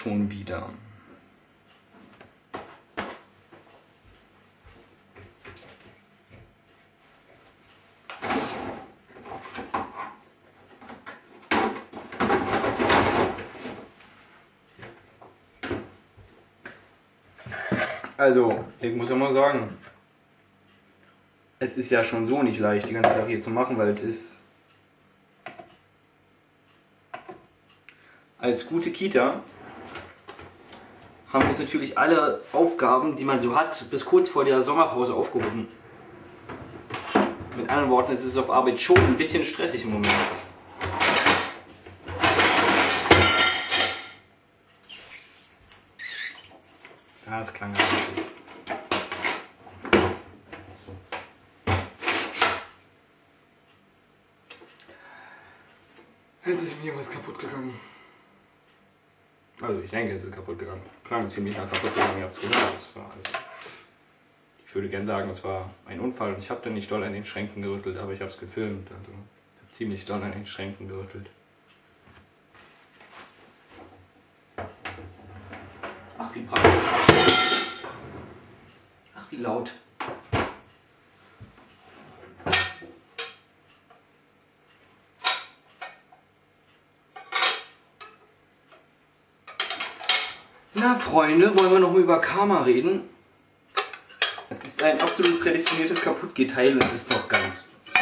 schon wieder. Also, ich muss ja mal sagen, es ist ja schon so nicht leicht, die ganze Sache hier zu machen, weil es ist als gute Kita haben wir jetzt natürlich alle Aufgaben, die man so hat, bis kurz vor der Sommerpause aufgehoben. Mit anderen Worten, es ist auf Arbeit schon ein bisschen stressig im Moment. Ja, das klang ganz gut. Jetzt ist mir was kaputt gegangen. Also ich denke, es ist kaputt gegangen. Klang ziemlich nach kaputt gegangen, ihr habt es gehört. Ich würde gerne sagen, es war ein Unfall und ich habe da nicht doll an den Schränken gerüttelt, aber ich habe es gefilmt. Also ich habe ziemlich doll an den Schränken gerüttelt. Ach, wie praktisch. Ach, wie laut. Na Freunde, wollen wir noch mal über Karma reden? Es ist ein absolut prädestiniertes Kaputtgeteil und es ist noch ganz.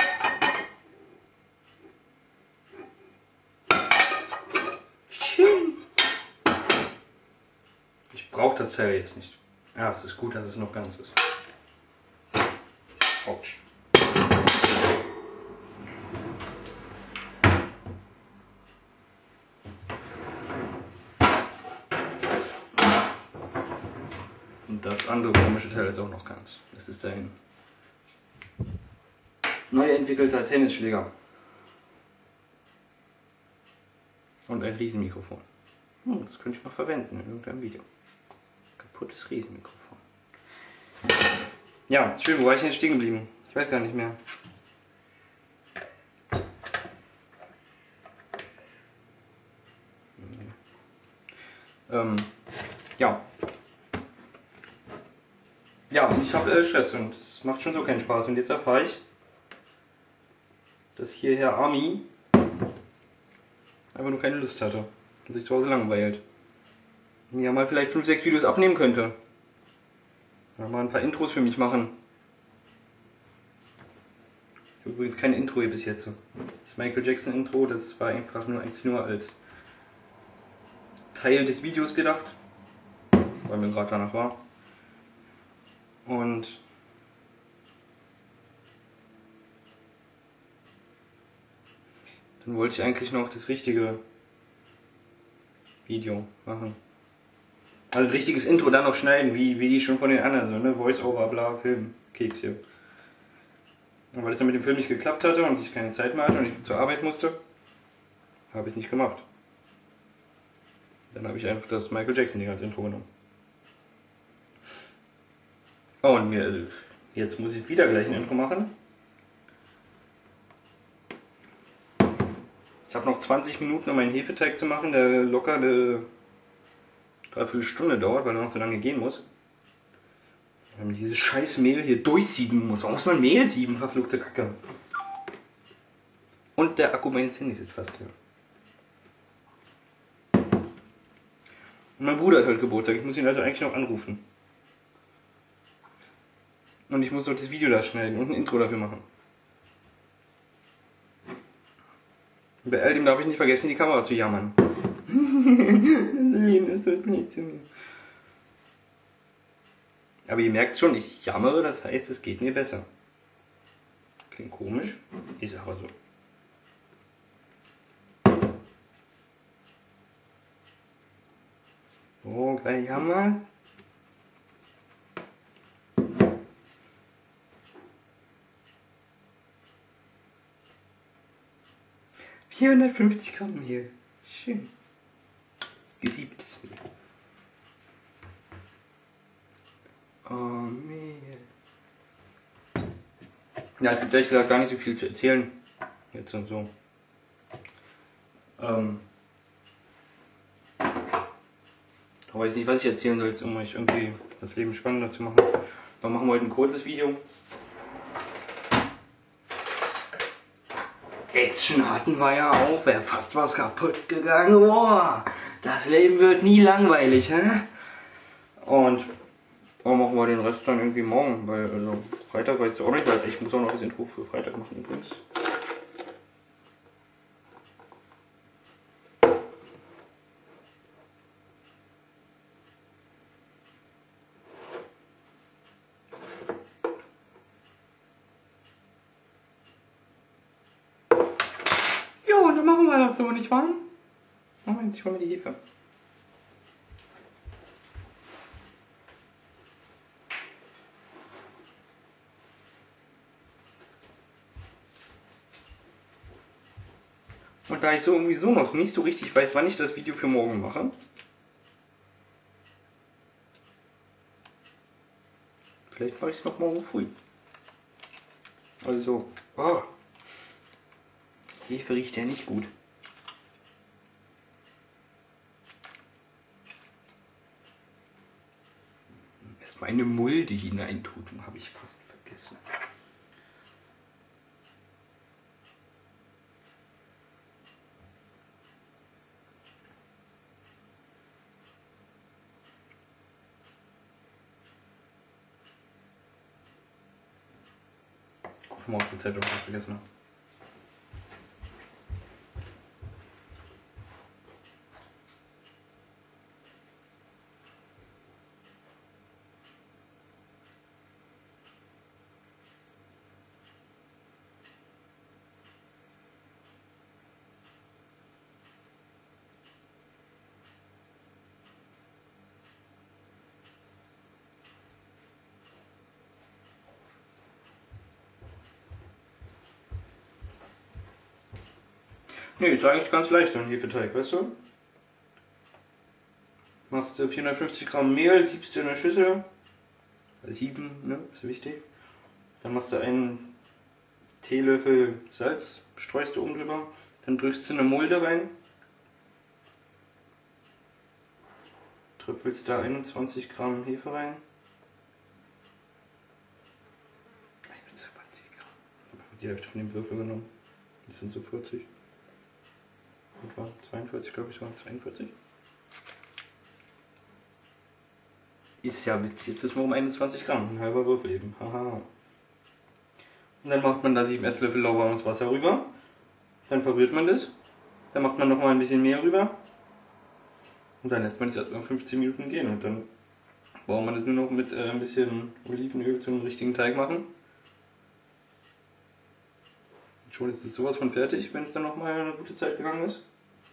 Schön. Ich brauche das Teil jetzt nicht. Ja, es ist gut, dass es noch ganz ist. Autsch. Und das andere komische Teil ist auch noch ganz. Das ist ein neu entwickelter Tennisschläger. Und ein Riesenmikrofon. Das könnte ich noch verwenden in irgendeinem Video. Kaputtes Riesenmikrofon. Ja, schön, wo war ich denn jetzt stehen geblieben? Ich weiß gar nicht mehr. Ja. Ja, und ich habe Stress und es macht schon so keinen Spaß. Und jetzt erfahre ich, dass hier Herr Army einfach nur keine Lust hatte und sich zu Hause langweilt. Und ja mal vielleicht 5, 6 Videos abnehmen könnte. Ja, mal ein paar Intros für mich machen. Ich habe übrigens kein Intro hier bis jetzt. Das Michael Jackson Intro, das war einfach nur eigentlich nur als Teil des Videos gedacht, weil mir gerade danach war. Und dann wollte ich eigentlich noch das richtige Video machen. Also ein richtiges Intro dann noch schneiden, wie die schon von den anderen, so ne, Voice-Over, bla, Film, Keks hier. Und weil es dann mit dem Film nicht geklappt hatte und ich keine Zeit mehr hatte und ich zur Arbeit musste, habe ich es nicht gemacht. Dann habe ich einfach das Michael Jackson Ding als Intro genommen. Oh, und jetzt muss ich wieder gleich ein Intro machen. Ich habe noch 20 Minuten, um einen Hefeteig zu machen, der locker eine Dreiviertelstunde dauert, weil er noch so lange gehen muss. Weil man dieses scheiß Mehl hier durchsieben muss. Warum muss man Mehl sieben, verfluchte Kacke? Und der Akku meines Handys ist fast leer. Und mein Bruder hat heute Geburtstag, ich muss ihn also eigentlich noch anrufen. Und ich muss noch das Video da schneiden und ein Intro dafür machen. Und bei all dem darf ich nicht vergessen, die Kamera zu jammern. Das wird nicht zu mir. Aber ihr merkt schon, ich jammere, das heißt, es geht mir besser. Klingt komisch, ist aber so. Oh, gleich jammerst. $450 Mehl. Schön. Gesiebtes Mehl. Oh, Mehl. Ja, es gibt ehrlich gesagt gar nicht so viel zu erzählen. Jetzt und so. Ich weiß nicht, was ich erzählen soll, um euch irgendwie das Leben spannender zu machen. Dann machen wir heute ein kurzes Video. Action hatten wir ja auch, wäre fast was kaputt gegangen. Boah, das Leben wird nie langweilig, hä? Und dann machen wir den Rest dann irgendwie morgen, weil also Freitag weiß ich auch nicht, weil ich muss auch noch das Intro für Freitag machen übrigens. Jo, dann machen wir das so, nicht wahr? Moment, ich hol mir die Hefe. Und da ich so irgendwie so noch nicht so richtig weiß, wann ich das Video für morgen mache, vielleicht mache ich es noch morgen früh. Also, oh, Hefe riecht ja nicht gut. Erstmal eine Mulde hineintun, habe ich fast vergessen. Guck mal aus der Zeitung, was ich vergessen habe. Nee, ist eigentlich ganz leicht, ein Hefeteig, weißt du? Machst 450 Gramm Mehl, siebst du in eine Schüssel. 7, ne, ist wichtig. Dann machst du einen Teelöffel Salz, streust du oben drüber. Dann drückst du eine Mulde rein. Tröpfelst da 21 Gramm Hefe rein. 21 Gramm. Ich habe die Hälfte von dem Würfel genommen. Das sind so 40. Etwa 42, glaube ich, waren 42. Ist ja witzig. Jetzt ist man um 21 Gramm. Ein halber Würfel eben. Haha. Und dann macht man da 7 Esslöffel lauwarmes Wasser rüber. Dann verrührt man das. Dann macht man noch mal ein bisschen mehr rüber. Und dann lässt man es erstmal 15 Minuten gehen. Und dann braucht man das nur noch mit ein bisschen Olivenöl zu einem richtigen Teig machen. Und schon ist es sowas von fertig, wenn es dann noch mal eine gute Zeit gegangen ist.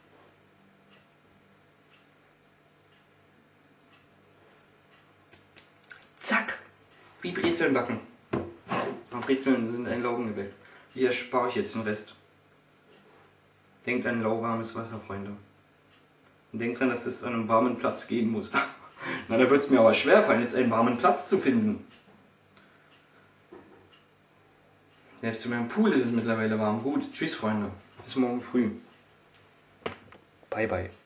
Zack! Wie Brezeln backen. Aber Brezeln sind ein Laugengebäck. Hier spare ich jetzt den Rest. Denkt an lauwarmes Wasser, Freunde. Und denkt dran, dass das an einem warmen Platz gehen muss. Na, da wird es mir aber schwer fallen, jetzt einen warmen Platz zu finden. Selbst in meinem Pool ist es mittlerweile warm. Gut, tschüss Freunde. Bis morgen früh. Bye bye.